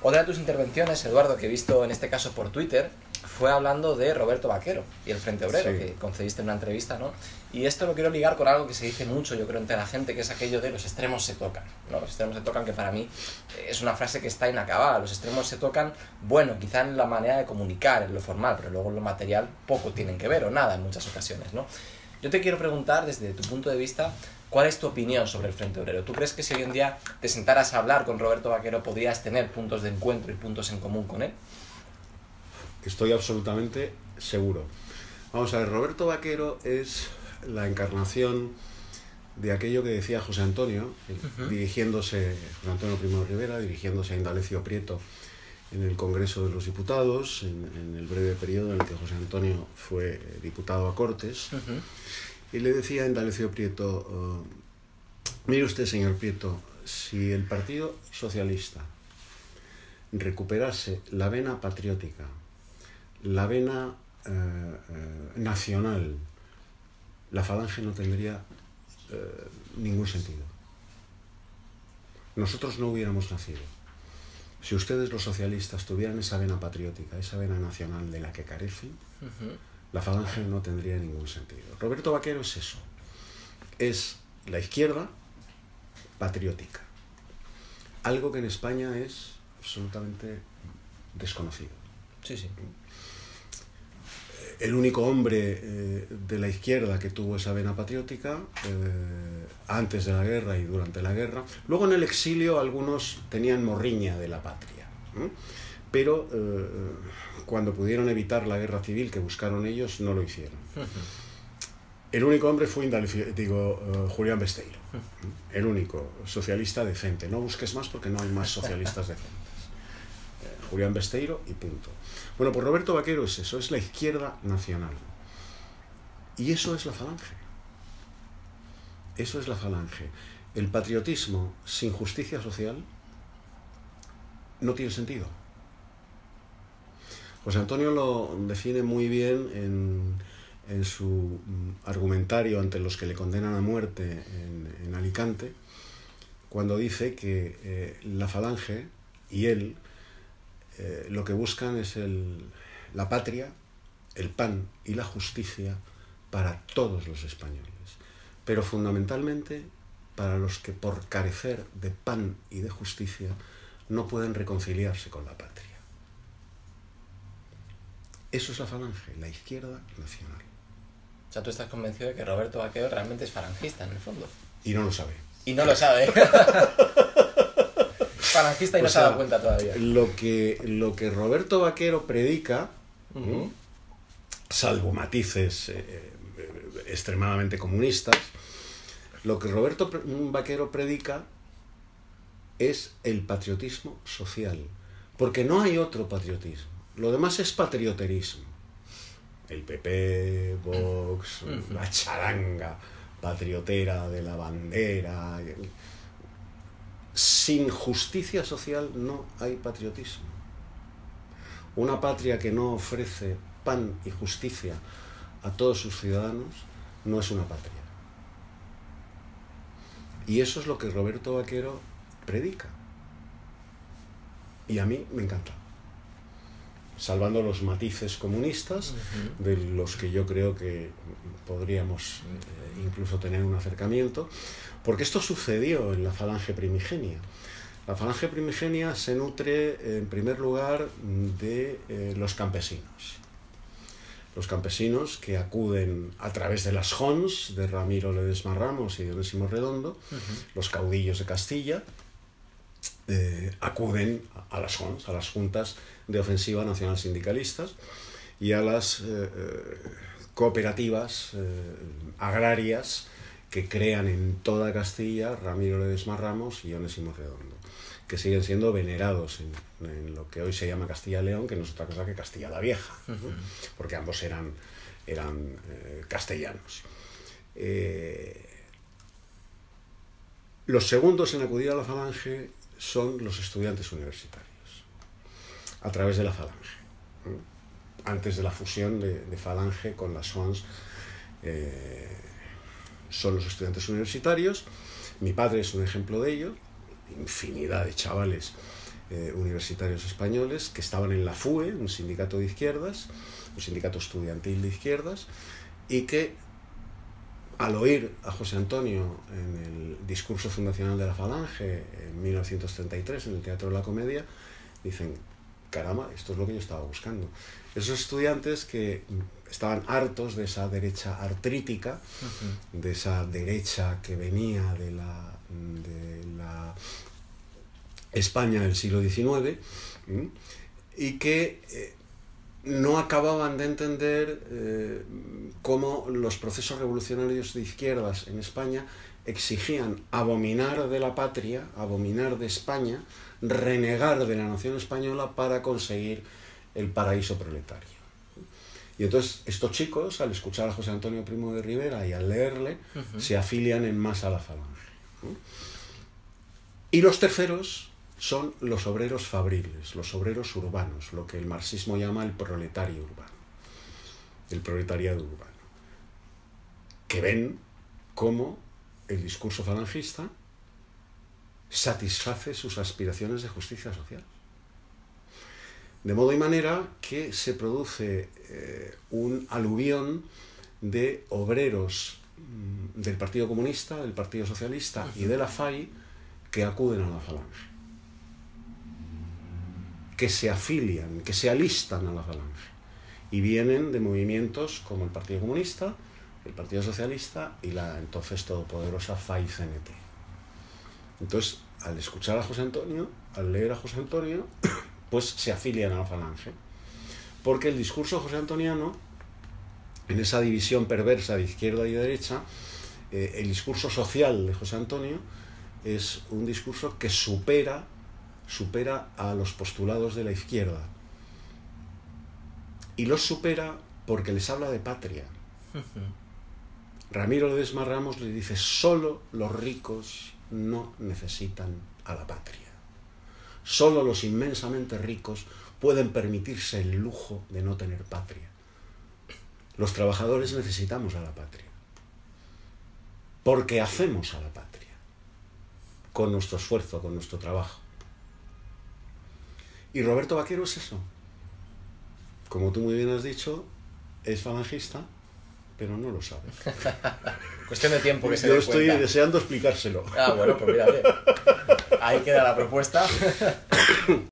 Otra de tus intervenciones, Eduardo, que he visto en este caso por Twitter, fue hablando de Roberto Vaquero y el Frente Obrero, sí, que concediste en una entrevista, ¿no? Y esto lo quiero ligar con algo que se dice mucho, yo creo, entre la gente, que es aquello de los extremos se tocan, ¿no? Los extremos se tocan, que para mí es una frase que está inacabada. Los extremos se tocan, bueno, quizá en la manera de comunicar, en lo formal, pero luego en lo material poco tienen que ver, o nada en muchas ocasiones, ¿no? Yo te quiero preguntar, desde tu punto de vista, ¿cuál es tu opinión sobre el Frente Obrero? ¿Tú crees que si hoy en día te sentaras a hablar con Roberto Vaquero podrías tener puntos de encuentro y puntos en común con él? Estoy absolutamente seguro. Vamos a ver, Roberto Vaquero es la encarnación de aquello que decía José Antonio, José Antonio Primo Rivera, dirigiéndose a Indalecio Prieto en el Congreso de los Diputados, en el breve periodo en el que José Antonio fue diputado a Cortes, y le decía a Indalecio Prieto, mire usted, señor Prieto, si el Partido Socialista recuperase la vena patriótica, la vena nacional, la Falange no tendría ningún sentido. Nosotros no hubiéramos nacido. Si ustedes, los socialistas, tuvieran esa vena patriótica, esa vena nacional de la que carecen, la Falange no tendría ningún sentido. Roberto Vaquero es eso. Es la izquierda patriótica. Algo que en España es absolutamente desconocido. Sí, sí. El único hombre de la izquierda que tuvo esa vena patriótica antes de la guerra y durante la guerra. Luego en el exilio algunos tenían morriña de la patria, pero cuando pudieron evitar la guerra civil que buscaron ellos, no lo hicieron. El único hombre fue Julián Besteiro, el único socialista decente. No busques más porque no hay más socialistas decentes. Julián Besteiro y punto. Bueno, pues Roberto Vaquero es eso, es la izquierda nacional. Y eso es la Falange. Eso es la Falange. El patriotismo sin justicia social no tiene sentido. José Antonio lo define muy bien en su argumentario ante los que le condenan a muerte en Alicante, cuando dice que la Falange y él lo que buscan es la patria, el pan y la justicia para todos los españoles, pero fundamentalmente para los que por carecer de pan y de justicia no pueden reconciliarse con la patria. Eso es la Falange, la izquierda nacional. O sea, tú estás convencido de que Roberto Vaquero realmente es falangista, en el fondo. Y no lo sabe. Y no lo sabe. Falangista y no se ha dado cuenta todavía. Lo que Roberto Vaquero predica, salvo matices extremadamente comunistas, lo que Roberto Vaquero predica es el patriotismo social, porque no hay otro patriotismo. Lo demás es patrioterismo. El PP, Vox, la charanga patriotera de la bandera. Sin justicia social no hay patriotismo. Una patria que no ofrece pan y justicia a todos sus ciudadanos no es una patria. Y eso es lo que Roberto Vaquero predica. Y a mí me encanta. Salvando los matices comunistas, de los que yo creo que podríamos incluso tener un acercamiento, porque esto sucedió en la Falange primigenia. La Falange primigenia se nutre, en primer lugar, de los campesinos. Los campesinos que acuden a través de las Jons, de Ramiro Ledesma Ramos y de Onésimo Redondo, los caudillos de Castilla, acuden a las Jons, a las juntas de ofensiva nacional sindicalistas y a las cooperativas agrarias que crean en toda Castilla Ramiro Ledesma Ramos y Onésimo Redondo, que siguen siendo venerados en lo que hoy se llama Castilla y León, que no es otra cosa que Castilla la Vieja, ¿no? Porque ambos eran castellanos. Los segundos en acudir a la Falange son los estudiantes universitarios, a través de la Falange. Antes de la fusión de Falange con las Jons, son los estudiantes universitarios. Mi padre es un ejemplo de ello. Infinidad de chavales universitarios españoles que estaban en la FUE, un sindicato de izquierdas, un sindicato estudiantil de izquierdas, y que al oír a José Antonio en el discurso fundacional de la Falange en 1933 en el Teatro de la Comedia, dicen: caramba, esto es lo que yo estaba buscando. Esos estudiantes que estaban hartos de esa derecha artrítica, de esa derecha que venía de la España del siglo XIX, y que no acababan de entender cómo los procesos revolucionarios de izquierdas en España exigían abominar de la patria, abominar de España, renegar de la nación española para conseguir el paraíso proletario. Y entonces estos chicos, al escuchar a José Antonio Primo de Rivera y al leerle, se afilian en masa a la Falange. Y los terceros son los obreros fabriles, los obreros urbanos, lo que el marxismo llama el proletario urbano, el proletariado urbano, que ven cómo el discurso falangista satisface sus aspiraciones de justicia social. De modo y manera que se produce un aluvión de obreros del Partido Comunista, del Partido Socialista y de la FAI que acuden a la Falange, que se afilian, que se alistan a la Falange, y vienen de movimientos como el Partido Comunista, el Partido Socialista y la entonces todopoderosa FAI-CNT. Entonces, al escuchar a José Antonio, al leer a José Antonio, pues se afilian a la Falange, porque el discurso josé-antoniano, en esa división perversa de izquierda y derecha, el discurso social de José Antonio es un discurso que supera a los postulados de la izquierda, y los supera porque les habla de patria. Ramiro Ledesma Ramos le dice: solo los ricos no necesitan a la patria. Solo los inmensamente ricos pueden permitirse el lujo de no tener patria. Los trabajadores necesitamos a la patria, porque hacemos a la patria, con nuestro esfuerzo, con nuestro trabajo. Y Roberto Vaquero es eso. Como tú muy bien has dicho, es falangista, pero no lo sabe. Cuestión de tiempo que se Yo dé estoy cuenta. deseando explicárselo. Ah, bueno, pues mira, bien. Ahí queda la propuesta.